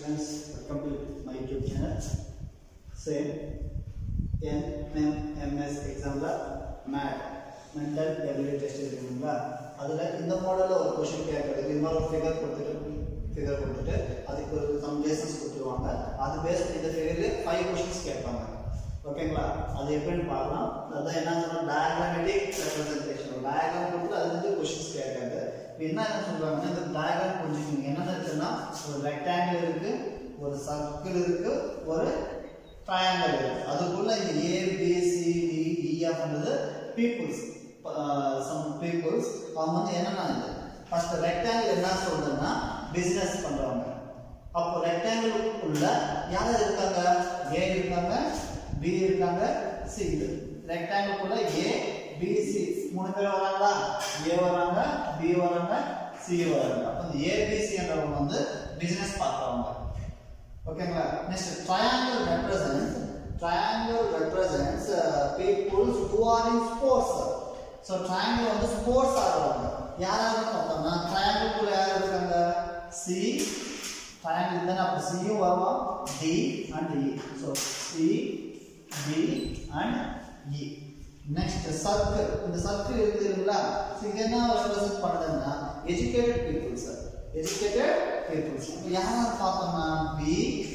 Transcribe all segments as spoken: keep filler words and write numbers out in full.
students, welcome to my YouTube channel. Same N M M S exam la math mental ability test irukkunga adula indha model la or question கேக்குறது இன்னொரு figure கொடுத்துட்டு figure கொடுத்துட்டு அதுக்கு ஒரு some lessons கொடுத்துருவாங்க அது base பண்ணி இந்த figure ல five questions கேட்பாங்க ஓகேங்களா அது எப்படின்னு பார்க்கலாம் அதான் என்ன சொல்றோம் diagrammatic representation diagram கொடுத்து அதுல இருந்து questions கேட்காங்க என்ன என்ன சொல்றாங்கன்னா இந்த diagram புரிஞ்சுக்கங்க என்ன இருக்குன்னா ஒரு rectangle இருக்கு ஒரு circle இருக்கு ஒரு triangle இருக்கு அதுக்குள்ள இந்த A B C D E F ன்றது peoples uh, some peoples அவங்க வந்து என்னன்னா இது first rectangle என்ன சொல்றதுன்னா business பண்றாங்க அப்போ rectangle உள்ள யார் இருக்காங்க A இருக்காங்க B இருக்காங்க C rectangle குள்ள A B C மூணு பேர் வராங்களா A வராங்க B வராங்க C வராங்க அப்ப இந்த A B C என்றவங்க வந்து business பார்க்கறாங்க ஓகேங்களா next triangle represents triangle represents uh, people who are in sports so triangle வந்து sports ஆடுறாங்க யார் யாரு பார்த்தோம்னா triangle குள்ள யார் இருக்காங்க C triangle இருந்தா அப்ப C யும் வரும் D and E so C B and E next circle இந்த circle இருக்குதுங்களா so இது என்ன ரெப்ரசன்ட் பண்ணுதுன்னா educated people sir educated people அப்ப யார் யார் பார்த்தோம்னா B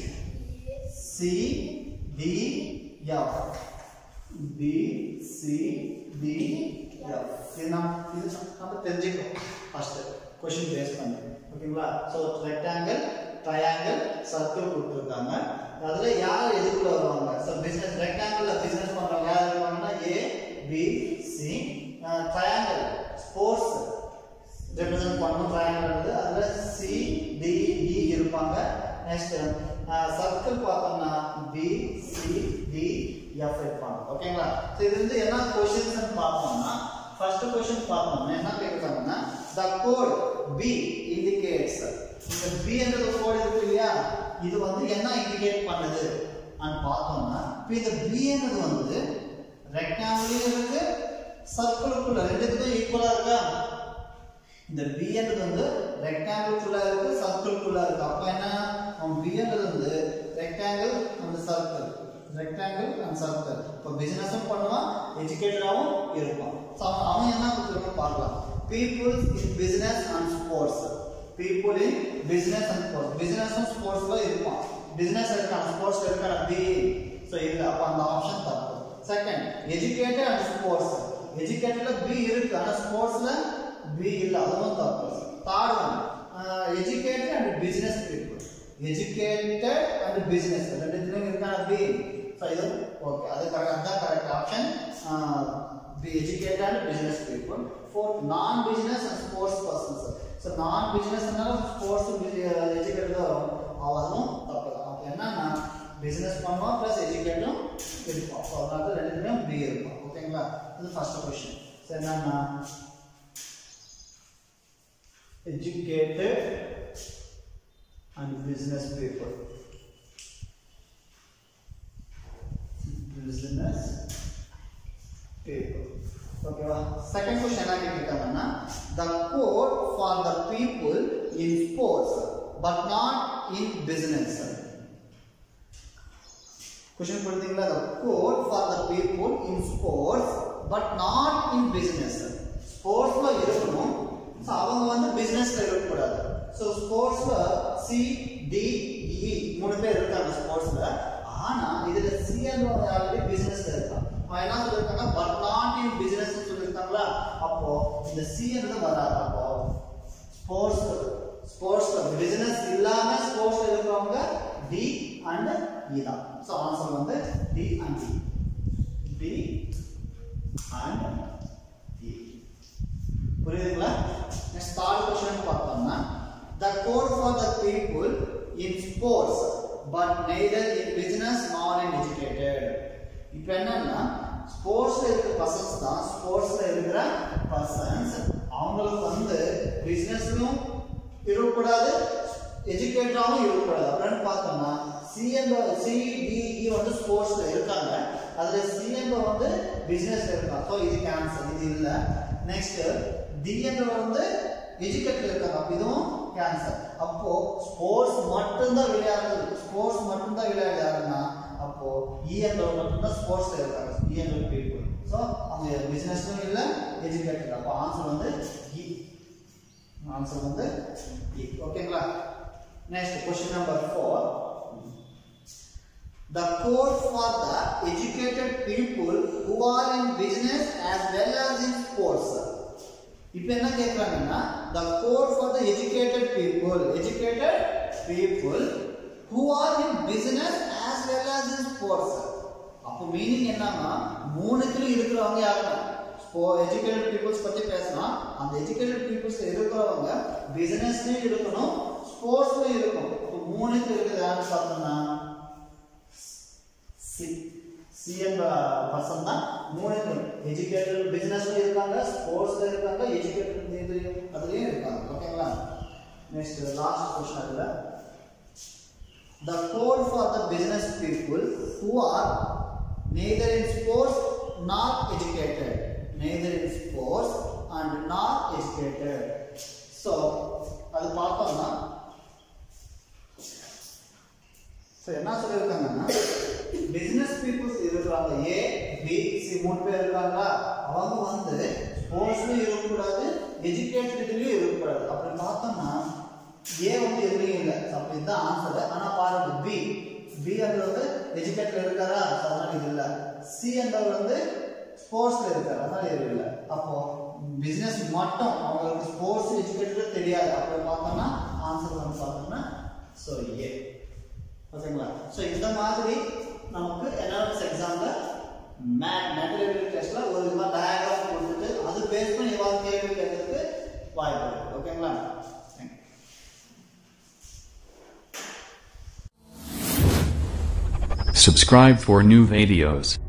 C D F B C D F இது நம்ம இது நம்ம தெரிஞ்சுக்கணும் ஃபர்ஸ்ட் क्वेश्चन பேஸ் பண்ணி ஓகேங்களா சோ ரெக்டாங்கிள் ட்ரையாங்கிள் சர்க்கிள் கொடுத்திருக்காங்க அதுல யார் எதுக்குள்ள வருவாங்க சோ பிசினஸ் ரெக்டாங்கிள்ல பிசினஸ் பண்றவங்க யார் இருப்பாங்கன்னா A B C triangle sports represent பண்ணனும் ட்ரையாங்கிள் அதுல C D E இருப்பாங்க நெக்ஸ்ட் சர்க்கிள் பார்த்தோம்னா B C D F இருப்பாங்க ஓகேங்களா சோ இது வந்து என்ன क्वेश्चंस ன்னு பார்த்தோம்னா ஃபர்ஸ்ட் क्वेश्चन பார்த்தோம்னா என்ன கேக்குறாங்கன்னா the code B indicates இந்த B என்ற கோட் இருக்கு இல்லையா இது வந்து என்ன இண்டிகேட் பண்ணுது அன்னு பார்த்தோம்னா இந்த B என்றது வந்து ரெக்டாங்கிள் இருக்கு சர்க்கிளுக்குள்ள ரெண்டுத்துக்கும் ஈக்குவலா இருக்கா இந்த B என்றது வந்து ரெக்டாங்கிளுக்குள்ள இருக்கு சர்க்கிளுக்குள்ள இருக்கு அப்ப என்ன நம்ம B என்றது வந்து rectangle and circle rectangle and சர்க்கிள் இப்ப பிசினஸும் பண்ணுவான் எஜுகேட்டடாவும் இருப்பான் சோ அவன் என்ன கொடுத்திருக்கான்னு பார்க்கலாம் people in business and sports people in business and sports business and sports ல இருப்பான் business இருக்கா sports இருக்கா B சோ இல்ல அப்ப அந்த ஆப்ஷன் தப்பு second educated and sports educated ல B இருக்கு ஆனா sports ல B இல்ல அதுவும் தப்பு third one uh, educated and business people educated and business ரெண்டுத்துலயும் இருக்கா B சோ இது ஓகே அது கரெக்ட் தான் correct option be educated and business people fourth non business and sports persons so non business and sports educated அவரும் தப்புதான் அப்ப என்னன்னா business பண்ணுவா plus educated இருப்பா சோ அதனால ரெண்டுலயும் B இருக்கும் ஓகேங்களா இது ஃபர்ஸ்ட் क्वेश्चन சோ என்னன்னா educated and business people business people okay va second question என்ன கேக்குறாங்கன்னா the code for the people in sports but not in business question புரியுதுங்களா the code for the people in sports but not in business sports ல இருக்கணும் so அவங்க வந்து பிசினஸ்ல இருக்க கூடாது சோ ஸ்போர்ட்ஸ்ல C D E மூணு பேர் இருக்காங்க ஸ்போர்ட்ஸ்ல ஆனா இதுல C and ஆல்ரெடி பிசினஸ்ல இருக்காங்க அவன் என்ன சொல்லிருக்காங்க but not in business னு சொல்லிருக்காங்களா அப்போ இந்த C ன்றது வராது அப்போ ஸ்போர்ட்ஸ் ஸ்போர்ட்ஸ்ல பிசினஸ் இல்லாம ஸ்போர்ட்ஸ்ல இருக்கவங்க D and E தான் சோ ஆன்சர் வந்து D and E D and E புரியுதுங்களா next third question பார்த்தோம்னா the code for the people in sports but neither in business nor in educated இப்போ என்னன்னா ஸ்போர்ட்ஸ்ல இருக்கிற பர்சன்ஸ் தான் ஸ்போர்ட்ஸ்ல இருக்கிற பர்சன்ஸ் அவங்களுக்கு வந்து பிசினஸ்லயும் இருக்கக்கூடாது எஜுகேட்டடாவும் இருக்கக்கூடாது அப்படின்னு பார்த்தோம்னா C and C D E வந்து ஸ்போர்ட்ஸ்ல இருக்காங்க அதுல C and வந்து பிசினஸ்ல இருக்காங்க சோ இது கேன்சல் இது இல்ல நெக்ஸ்ட் D and வந்து எஜுகேட்டட் இருக்காங்க அப்ப இதுவும் கேன்சர். அப்போ ஸ்போர்ட்ஸ் மட்டும்தான் விளையாடுறது, ஸ்போர்ட்ஸ் மட்டும்தான் விளையாடு யாருன்னா அப்போ இ என்றவர் மட்டும்தான் ஸ்போர்ட்ஸ்ல இருக்காங்க, இ என்ற பீப்புள். ஸோ அவங்க பிசினஸ்லும் இல்லை, எஜுகேட்டட். அப்போ ஆன்சர் வந்து இ, ஆன்சர் வந்து இ. ஓகேங்களா? Next question number four. The code for the educated people who are in business as well as in sports. இப்போ என்ன கேக்குறாங்கன்னா the code for the educated people, educated people who are in business as well as in sports. அப்போ meaning என்னன்னா மூணுத்துல இருக்கிறவங்க யாருன்னா ஸ்போ educated peoples பத்தி பேசலாம். அந்த எஜுகேட்டட் பீப்புள்ஸ்ல இருக்கிறவங்க பிசினஸ்லயும் இருக்கணும், ஸ்போர்ட்ஸ்லயும் இருக்கணும். இப்போ மூணுத்துல இருக்கிறது யாருன்னு பார்த்தோம்னா சி சி என்ற பர்சன் தான். மூணு எஜுகேட்டட் பிசினஸ்ல இருக்காங்க, ஸ்போர்ட்ஸ்ல இருக்காங்க, எஜுகேட்டட் இதுலயும் அதுலயும் இருக்காங்க. ஓகேங்களா? நெக்ஸ்ட் லாஸ்ட் क्वेश्चन அதுல the code for the business people who are neither in sports nor educated, neither in sports and not educated. So அது பார்த்தோம்னா சோ என்ன சொல்லிருக்காங்கன்னா பிசினஸ் பீப்புள்ஸ் இருக்காங்க, ஏ பி சி மூணு பேர் இருக்காங்க. அவங்க வந்து ஸ்போர்ட்ஸ்லயும் இருக்கக்கூடாது, எஜுகேட்டட்லயும் இருக்கக்கூடாது. அப்படி பார்த்தோம்னா ஏ வந்து எதுலையும் இல்லை, அப்ப இதுதான் ஆன்சர். ஆனா பாருங்க பி பி என்றது எஜுகேட்டட்ல இருக்காரா, அதனால இது இல்லை. சி என்றவர் வந்து ஸ்போர்ட்ஸ்ல இருக்காரு, அதனால இது இல்லை. அப்போ பிசினஸ் மட்டும், அவங்களுக்கு ஸ்போர்ட்ஸ் எஜுகேட்டட் தெரியாது. அப்படி பார்த்தோம்னா ஆன்சர் வந்து பார்த்தோம்னா ஸோ ஏ. ஓகேங்களா? ஸோ இந்த மாதிரி நமக்கு என்எல்எஸ் எக்ஸாம்ல மேத்தமெட்டிக்கல் டெஸ்ட்ல ஒரு விதமா டயக்ராம் கொடுத்துட்டு அது பேஸ் பண்ணி ஏதாவது கேள்வி கேட்கறதுக்கு வாய்ப்பு இருக்கு. ஓகேங்களா? Subscribe for new videos.